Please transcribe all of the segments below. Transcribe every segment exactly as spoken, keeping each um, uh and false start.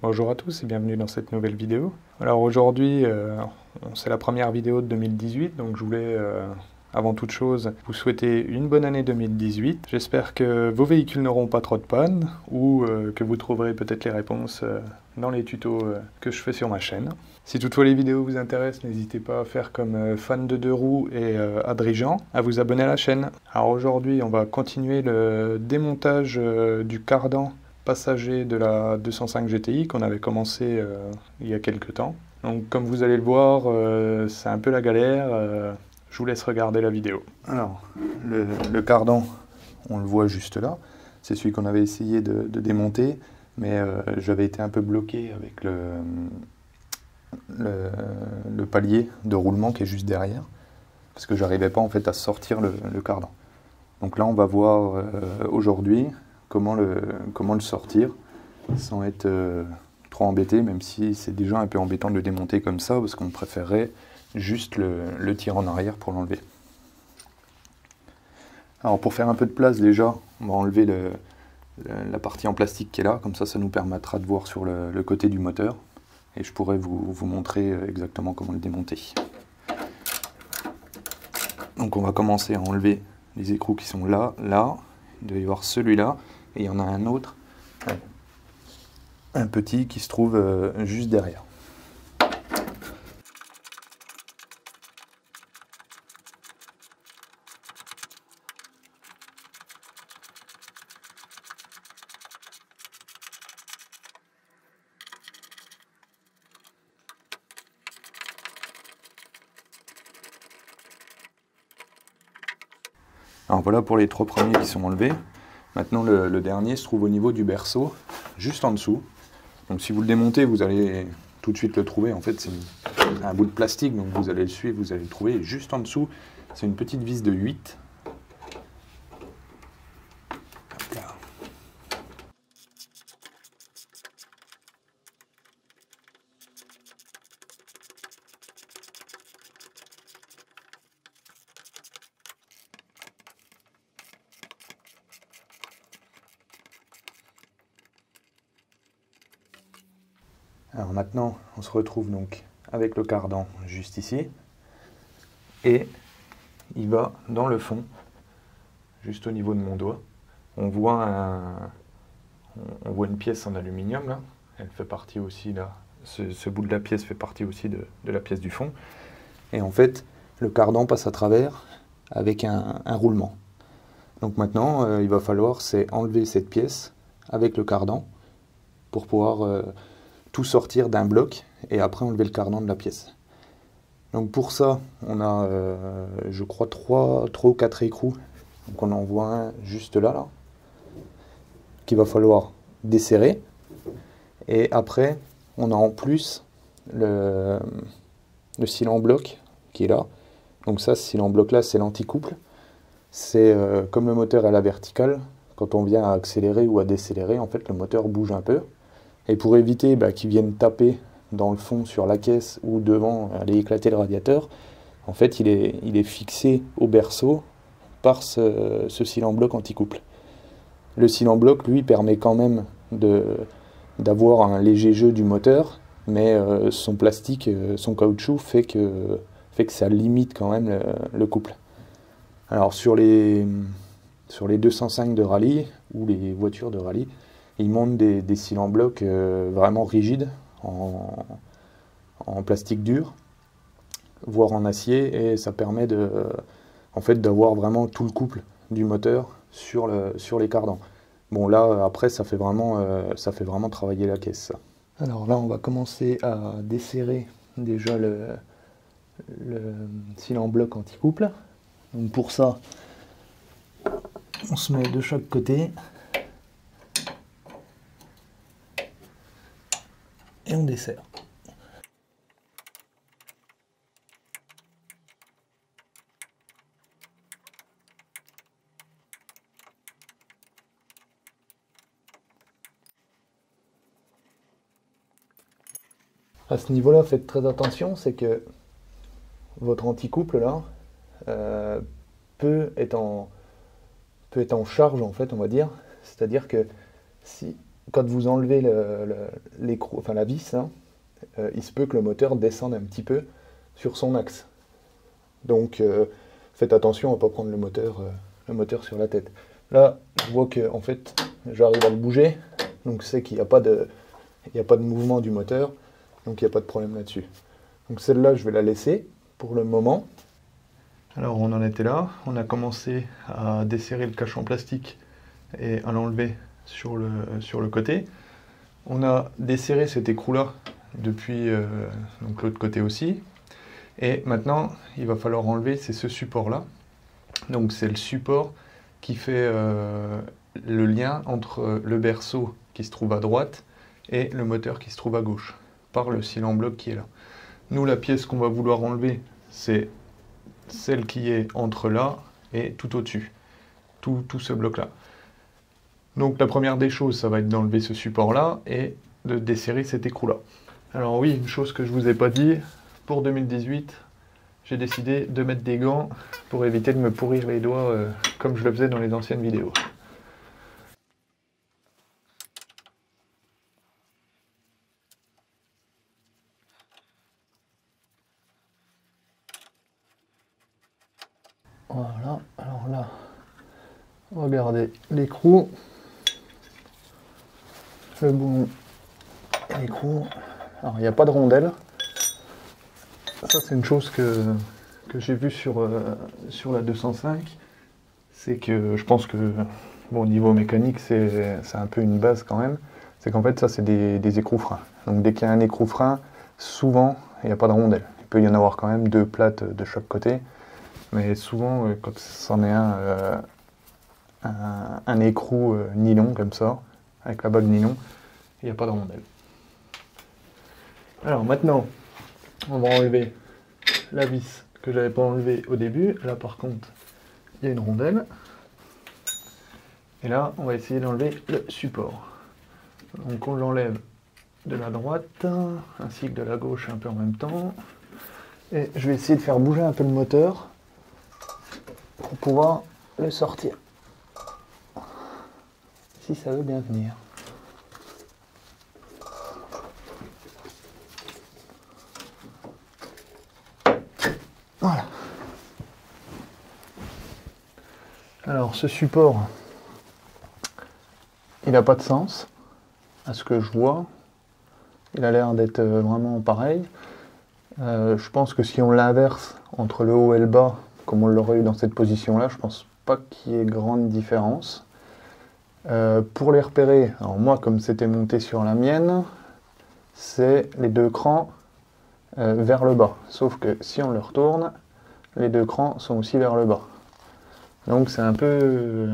Bonjour à tous et bienvenue dans cette nouvelle vidéo. Alors aujourd'hui, euh, c'est la première vidéo de deux mille dix-huit, donc je voulais euh, avant toute chose vous souhaiter une bonne année deux mille dix-huit. J'espère que vos véhicules n'auront pas trop de panne ou euh, que vous trouverez peut-être les réponses euh, dans les tutos euh, que je fais sur ma chaîne. Si toutefois les vidéos vous intéressent, n'hésitez pas à faire comme euh, fan de deux roues et euh, Adrigent, à vous abonner à la chaîne. Alors aujourd'hui, on va continuer le démontage euh, du cardan passager de la deux cent cinq G T I qu'on avait commencé euh, il y a quelques temps. Donc comme vous allez le voir, euh, c'est un peu la galère, euh, je vous laisse regarder la vidéo. Alors, le, le cardan, on le voit juste là, c'est celui qu'on avait essayé de, de démonter, mais euh, j'avais été un peu bloqué avec le, le, le palier de roulement qui est juste derrière, parce que j'arrivais pas en fait à sortir le, le cardan. Donc là on va voir euh, aujourd'hui Comment le, comment le sortir sans être euh, trop embêté, même si c'est déjà un peu embêtant de le démonter comme ça, parce qu'on préférerait juste le, le tirer en arrière pour l'enlever. Alors pour faire un peu de place déjà, on va enlever le, le, la partie en plastique qui est là, comme ça ça nous permettra de voir sur le, le côté du moteur, et je pourrai vous, vous montrer exactement comment le démonter. Donc on va commencer à enlever les écrous qui sont là, là, il doit y avoir celui-là, et il y en a un autre, un petit qui se trouve euh, juste derrière. Alors voilà pour les trois premiers qui sont enlevés. Maintenant le, le dernier se trouve au niveau du berceau, juste en dessous. Donc si vous le démontez, vous allez tout de suite le trouver. En fait c'est un bout de plastique, donc vous allez le suivre, vous allez le trouver. Et juste en dessous, c'est une petite vis de huit. Alors maintenant, on se retrouve donc avec le cardan juste ici, et il va dans le fond, juste au niveau de mon doigt. On voit, un, on voit une pièce en aluminium là, elle fait partie aussi là, ce, ce bout de la pièce fait partie aussi de, de la pièce du fond. Et en fait, le cardan passe à travers avec un, un roulement. Donc maintenant, euh, il va falloir c'est enlever cette pièce avec le cardan pour pouvoir euh, tout sortir d'un bloc et après enlever le cardan de la pièce. Donc pour ça, on a, euh, je crois, trois ou quatre écrous. Donc on en voit un juste là, là, qu'il va falloir desserrer. Et après, on a en plus le, le scie en bloc qui est là. Donc ça, ce scie en bloc là, c'est l'anticouple. C'est euh, comme le moteur à la verticale. Quand on vient à accélérer ou à décélérer, en fait, le moteur bouge un peu. Et pour éviter bah, qu'ils viennent taper dans le fond sur la caisse ou devant aller éclater le radiateur, en fait il est, il est fixé au berceau par ce, ce scie en bloc anti-couple. Le scie en bloc, lui, permet quand même d'avoir un léger jeu du moteur, mais euh, son plastique, son caoutchouc fait que, fait que ça limite quand même le, le couple. Alors sur les, sur les deux cent cinq de rallye ou les voitures de rallye, ils montent des, des scies en bloc euh, vraiment rigides, en, en plastique dur, voire en acier, et ça permet de, en fait, d'avoir vraiment tout le couple du moteur sur, le, sur les cardans. Bon là, après, ça fait vraiment, euh, ça fait vraiment travailler la caisse. Ça. Alors là, on va commencer à desserrer déjà le, le scie en bloc anti-couple. Donc pour ça, on se met de chaque côté. Et on desserre. À ce niveau-là, faites très attention, c'est que votre anticouple là euh, peut être en peut être en charge en fait, on va dire. C'est-à-dire que si quand vous enlevez le, le, l'écrou, enfin la vis, hein, euh, il se peut que le moteur descende un petit peu sur son axe. Donc euh, faites attention à ne pas prendre le moteur, euh, le moteur sur la tête. Là, je vois que en fait, j'arrive à le bouger, donc c'est qu'il n'y a pas de, il n'y a pas de mouvement du moteur, donc il n'y a pas de problème là-dessus. Donc celle-là, je vais la laisser pour le moment. Alors on en était là, on a commencé à desserrer le cache en plastique et à l'enlever sur le, sur le côté. On a desserré cet écrou-là depuis euh, donc l'autre côté aussi. Et maintenant, il va falloir enlever, c'est ce support-là. Donc c'est le support qui fait euh, le lien entre le berceau qui se trouve à droite et le moteur qui se trouve à gauche, par le cil en bloc qui est là. Nous, la pièce qu'on va vouloir enlever, c'est celle qui est entre là et tout au-dessus, tout, tout ce bloc-là. Donc la première des choses, ça va être d'enlever ce support-là et de desserrer cet écrou-là. Alors oui, une chose que je vous ai pas dit, pour deux mille dix-huit, j'ai décidé de mettre des gants pour éviter de me pourrir les doigts euh, comme je le faisais dans les anciennes vidéos. Voilà, alors là, regardez l'écrou, le boulon et l'écrou. Alors il n'y a pas de rondelle. Ça c'est une chose que, que j'ai vue sur, euh, sur la deux cent cinq. C'est que je pense que, bon, au niveau mécanique, c'est un peu une base quand même. C'est qu'en fait, ça, c'est des, des écrous-freins. Donc, dès qu'il y a un écrou-frein, souvent, il n'y a pas de rondelle. Il peut y en avoir quand même deux plates de chaque côté. Mais souvent, quand c'en est un, euh, un, un écrou euh, nylon, comme ça, avec la bague nylon, il n'y a pas de rondelle. Alors, maintenant, on va enlever la vis que j'avais pas enlevée au début. Là, par contre, il y a une rondelle. Et là, on va essayer d'enlever le support. Donc on l'enlève de la droite, ainsi que de la gauche un peu en même temps. Et je vais essayer de faire bouger un peu le moteur pour pouvoir le sortir. Si ça veut bien venir. Voilà. Alors ce support, il n'a pas de sens, à ce que je vois. Il a l'air d'être vraiment pareil. Euh, je pense que si on l'inverse entre le haut et le bas, comme on l'aurait eu dans cette position-là, je pense pas qu'il y ait grande différence. Euh, pour les repérer, alors moi, comme c'était monté sur la mienne, c'est les deux crans euh, vers le bas. Sauf que si on le retourne, les deux crans sont aussi vers le bas. Donc c'est un peu...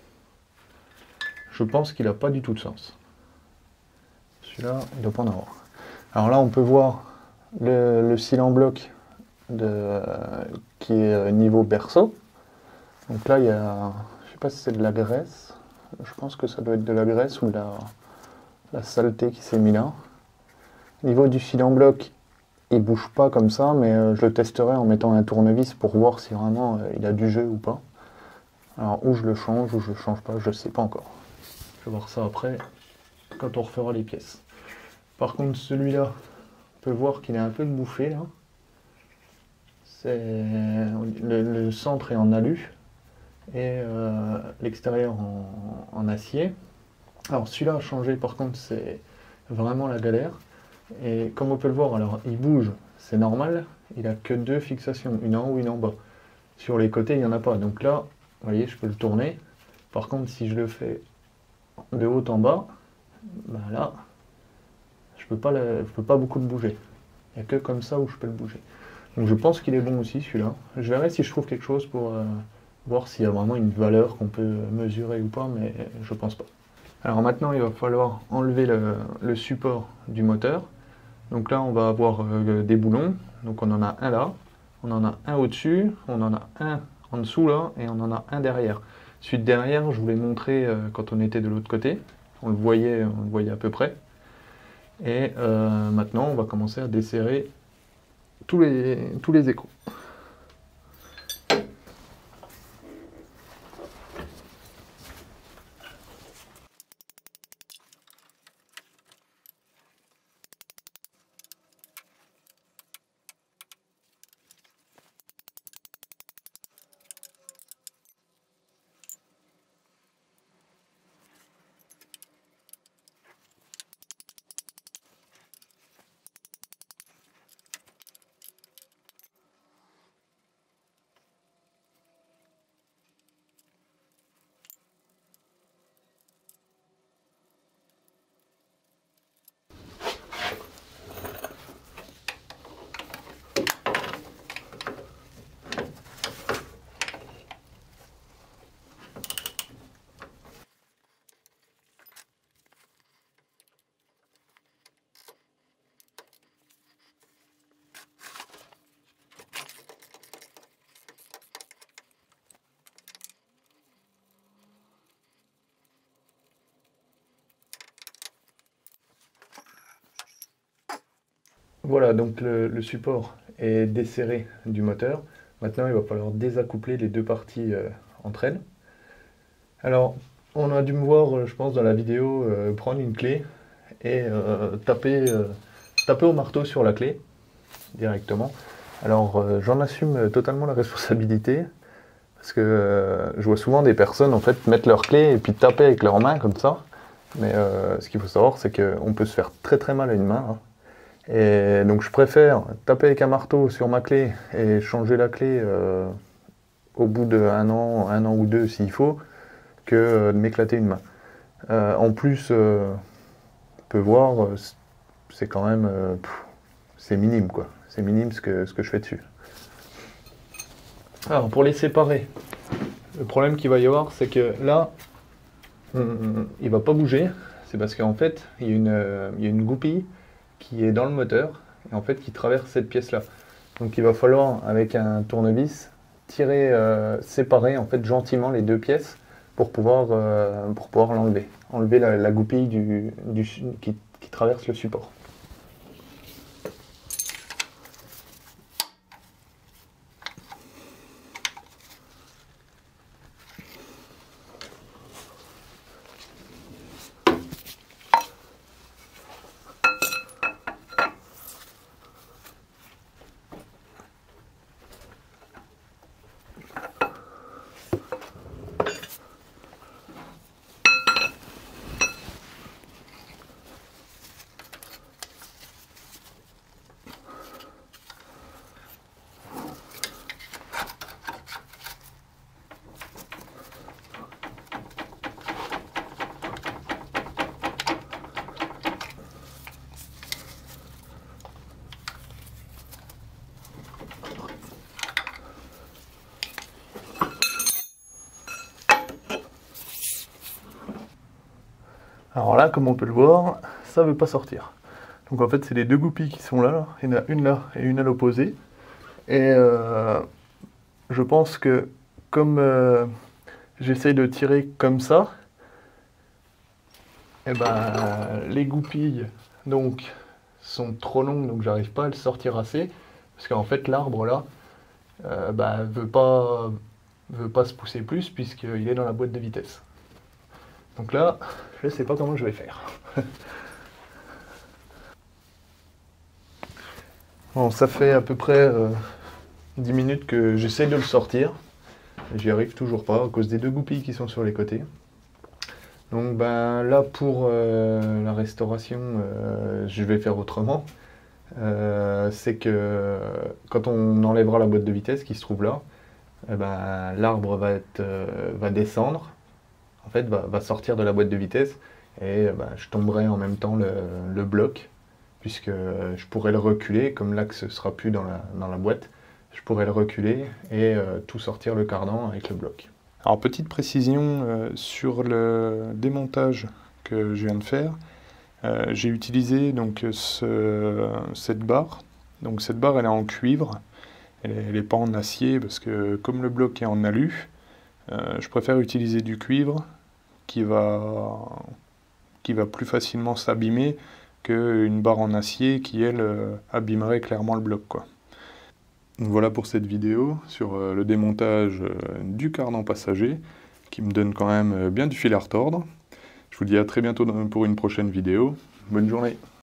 Je pense qu'il n'a pas du tout de sens. Celui-là, il ne doit pas en avoir. Alors là, on peut voir le, le cil en bloc de, euh, qui est niveau berceau. Donc là, il y a... Je ne sais pas si c'est de la graisse. Je pense que ça doit être de la graisse ou de la, la saleté qui s'est mis là. Niveau du fil en bloc, il ne bouge pas comme ça, mais euh, je le testerai en mettant un tournevis pour voir si vraiment euh, il a du jeu ou pas. Alors, ou je le change, ou je le change pas, je ne sais pas encore. Je vais voir ça après, quand on refera les pièces. Par contre, celui-là, on peut voir qu'il est un peu bouffé, là. Le, le centre est en alu, et euh, l'extérieur en, en acier. Alors, celui-là a changé, par contre, c'est vraiment la galère. Et comme on peut le voir, alors il bouge, c'est normal, il n'a que deux fixations, une en haut, une en bas. Sur les côtés, il n'y en a pas. Donc là, vous voyez, je peux le tourner. Par contre, si je le fais de haut en bas, ben là, je peux pas le, je peux pas beaucoup le bouger. Il n'y a que comme ça où je peux le bouger. Donc je pense qu'il est bon aussi celui-là. Je verrai si je trouve quelque chose pour euh, voir s'il y a vraiment une valeur qu'on peut mesurer ou pas, mais je pense pas. Alors maintenant, il va falloir enlever le, le support du moteur. Donc là, on va avoir euh, des boulons. Donc on en a un là, on en a un au-dessus, on en a un en dessous là, et on en a un derrière. Celui de derrière, je vous l'ai montré euh, quand on était de l'autre côté. On le voyait, on le voyait à peu près. Et euh, maintenant, on va commencer à desserrer tous les, tous les écrous. Voilà, donc le, le support est desserré du moteur. Maintenant, il va falloir désaccoupler les deux parties euh, entre elles. Alors, on a dû me voir, euh, je pense, dans la vidéo, euh, prendre une clé et euh, taper, euh, taper au marteau sur la clé directement. Alors, euh, j'en assume totalement la responsabilité parce que euh, je vois souvent des personnes en fait mettre leur clé et puis taper avec leurs mains comme ça. Mais euh, ce qu'il faut savoir, c'est qu'on peut se faire très très mal à une main, hein. Et donc, je préfère taper avec un marteau sur ma clé et changer la clé euh, au bout d'un an, un an ou deux s'il faut, que de m'éclater une main. Euh, en plus, euh, on peut voir, euh, c'est quand même, euh, c'est minime quoi. C'est minime ce que, ce que je fais dessus. Alors pour les séparer, le problème qu'il va y avoir, c'est que là, on, il va pas bouger. C'est parce qu'en fait, il y a une, euh, il y a une goupille qui est dans le moteur et en fait qui traverse cette pièce-là. Donc il va falloir avec un tournevis tirer, euh, séparer en fait gentiment les deux pièces pour pouvoir, euh, pour pouvoir l'enlever. Enlever la, la goupille du, du, qui, qui traverse le support. Alors là, comme on peut le voir, ça ne veut pas sortir. Donc en fait, c'est les deux goupilles qui sont là, là. Il y en a une là et une à l'opposé. Et euh, je pense que comme euh, j'essaye de tirer comme ça, et ben les goupilles donc sont trop longues, donc j'arrive pas à le sortir assez, parce qu'en fait l'arbre là euh, bah, veut pas veut pas se pousser plus puisqu'il est dans la boîte de vitesse. Donc là, je sais pas comment je vais faire. Bon, ça fait à peu près euh, dix minutes que j'essaie de le sortir. J'y arrive toujours pas à cause des deux goupilles qui sont sur les côtés. Donc ben là pour euh, la restauration, euh, je vais faire autrement. Euh, c'est que quand on enlèvera la boîte de vitesse qui se trouve là, eh ben, l'arbre va, être, euh, va descendre, en fait va, va sortir de la boîte de vitesse et ben, je tomberai en même temps le, le bloc puisque je pourrais le reculer, comme l'axe ne sera plus dans la, dans la boîte, je pourrais le reculer et euh, tout sortir le cardan avec le bloc. Alors petite précision euh, sur le démontage que je viens de faire, euh, j'ai utilisé donc ce, cette barre. Donc cette barre elle est en cuivre, elle n'est pas en acier parce que comme le bloc est en alu, euh, je préfère utiliser du cuivre qui va, qui va plus facilement s'abîmer qu'une barre en acier qui elle euh, abîmerait clairement le bloc, quoi. Voilà pour cette vidéo sur le démontage du cardan passager qui me donne quand même bien du fil à retordre. Je vous dis à très bientôt pour une prochaine vidéo. Bonne journée.